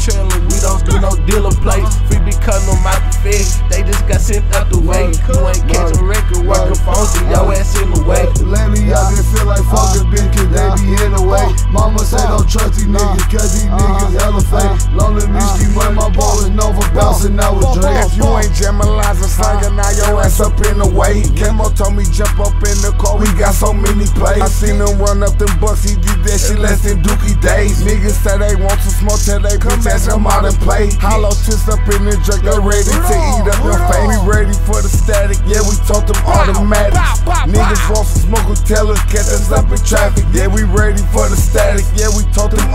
trailer, we don't do no dealer play. Free be cutting them out the fed, they just got sent out the way. You ain't catch a record, working phones, and your ass in the way. Lately I just feel like fuck a bitch, cause they be in the way. Mama say don't trust these niggas, cause these niggas hella fake. Lonely Miski when my ball is known for bouncing out with Drake. If you ain't jamming lines and slanging, now your ass up in the way. Cammo told me jump up in the car, we got so many plays. I seen him run up them bucks, he did that shit less than Dookie days. Niggas say they want to smoke till they bitch ass come out and play. Hollow tips up in the drink, they ready to eat up your face. We ready for the static, yeah, we taught them automatics. Niggas want some smoke, who tell us catch us up in traffic. Yeah, we ready for the static, yeah, we taught them